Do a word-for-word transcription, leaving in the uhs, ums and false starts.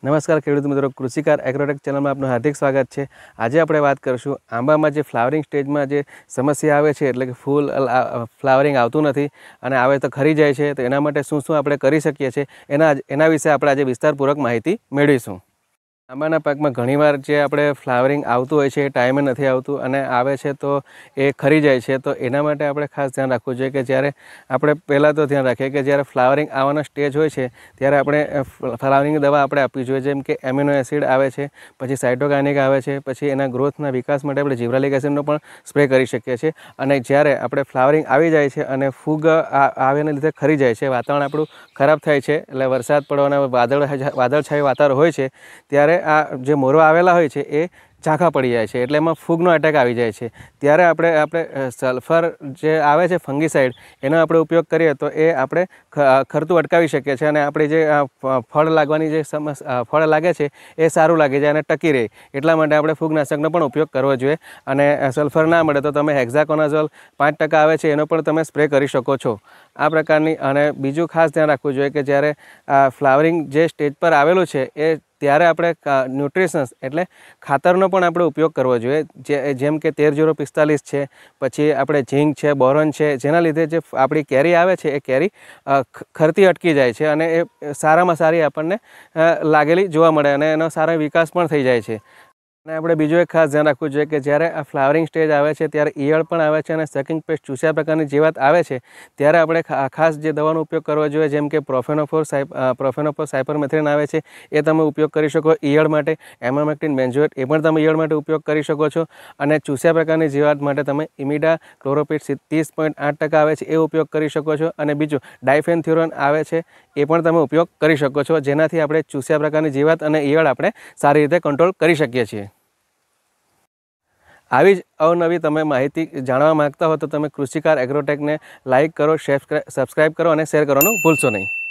નમસ્કાર ખેડૂત મિત્રો, કૃષિકાર એગ્રોટેક ચેનલમાં આપનું હાર્દિક સ્વાગત છે। આજે આપણે વાત કરીશું આંબામાં જે ફ્લાવરિંગ સ્ટેજમાં જે સમસ્યા આવે છે, એટલે કે ફૂલ ફ્લાવરિંગ આવતું નથી અને આવે તો ખરી જાય છે, તો એના માટે શું શું આપણે કરી શકીએ છીએ એના એના વિશે આપણે આજે વિસ્તારપૂર્વક માહિતી મેળવીશું। આંબાના પાકમાં ઘણીવાર જે આપણે ફ્લાવરિંગ આવતું હોય છે એ ટાઈમે નથી આવતું અને આવે છે તો એ ખરી જાય છે, તો એના માટે આપણે ખાસ ધ્યાન રાખવું જોઈએ કે જ્યારે આપણે પહેલાં તો ધ્યાન રાખીએ કે જ્યારે ફ્લાવરિંગ આવવાના સ્ટેજ હોય છે ત્યારે આપણે ફ્લાવરિંગની દવા આપણે આપવી જોઈએ, જેમ કે એમિનો એસિડ આવે છે, પછી સાઇટોકાઇનિક આવે છે, પછી એના ગ્રોથના વિકાસ માટે આપણે જીબ્રાલિક એસિડનો પણ સ્પ્રે કરી શકીએ છીએ। અને જ્યારે આપણે ફ્લાવરિંગ આવી જાય છે અને ફૂગ આવ્યાને લીધે ખરી જાય છે, વાતાવરણ આપણું ખરાબ થાય છે, એટલે વરસાદ પડવાના વાદળ વાદળછાયું વાતાવરણ હોય છે ત્યારે આ જે મોરવા આવેલા હોય છે એ ઝાંખા પડી જાય છે, એટલે એમાં ફૂગનો એટેક આવી જાય છે। ત્યારે આપણે આપણે સલ્ફર જે આવે છે ફંગીસાઇડ, એનો આપણે ઉપયોગ કરીએ તો એ આપણે ખરતું અટકાવી શકીએ છીએ અને આપણે જે ફળ લાગવાની જે સમસ્યા ફળ લાગે છે એ સારું લાગી જાય અને ટકી રહે, એટલા માટે આપણે ફૂગનાશકનો પણ ઉપયોગ કરવો જોઈએ। અને સલ્ફર ના મળે તો તમે હેક્ઝાકોનાઝોલ પાંચ ટકા આવે છે એનો પણ તમે સ્પ્રે કરી શકો છો। આ પ્રકારની અને બીજું ખાસ ધ્યાન રાખવું જોઈએ કે જ્યારે ફ્લાવરિંગ જે સ્ટેજ પર આવેલું છે એ ત્યારે આપણે ન્યુટ્રિશન્સ એટલે ખાતરનો પણ આપણે ઉપયોગ કરવો જોઈએ, જે જેમ કે તેર જીરો પિસ્તાલીસ છે, પછી આપણે ઝીંક છે, બોરોન છે, જેના લીધે જે આપણી કેરી આવે છે એ કેરી ખરતી અટકી જાય છે અને એ સારામાં સારી આપણને લાગેલી જોવા મળે અને એનો સારો વિકાસ પણ થઈ જાય છે। અને આપણે બીજું એક ખાસ ધ્યાન રાખવું જોઈએ કે જ્યારે આ ફ્લાવરિંગ સ્ટેજ આવે છે ત્યારે ઈયળ પણ આવે છે અને સકિંગ પેસ્ટ ચૂસ્યા પ્રકારની જીવાત આવે છે, ત્યારે આપણે ખાસ જે દવાનો ઉપયોગ કરવો જોઈએ, જેમ કે પ્રોફેનોફોર સાઇપ પ્રોફેનોફોર સાયપરમેથ્રિન આવે છે એ તમે ઉપયોગ કરી શકો ઈયળ માટે। એમામેક્ટિન બેન્ઝોએટ એ પણ તમે ઈયળ માટે ઉપયોગ કરી શકો છો। અને ચૂસ્યા પ્રકારની જીવાત માટે તમે ઇમિડા ક્લોરોપિડ ત્રીસ પોઈન્ટ આઠ ટકા આવે છે એ ઉપયોગ કરી શકો છો। અને બીજું ડાયફેન્થ્યુરોન આવે છે એ પણ તમે ઉપયોગ કરી શકો છો, જેનાથી આપણે ચૂસ્યા પ્રકારની જીવાત અને ઈયળ આપણે સારી રીતે કંટ્રોલ કરી શકીએ છીએ। આવી જ અવનવી તમે માહિતી જાણવા માંગતા હો તો તમે કૃષિકાર એગ્રોટેકને લાઇક કરો, સબસ્ક્રાઈબ કરો અને શેર કરવાનું ભૂલશો નહીં।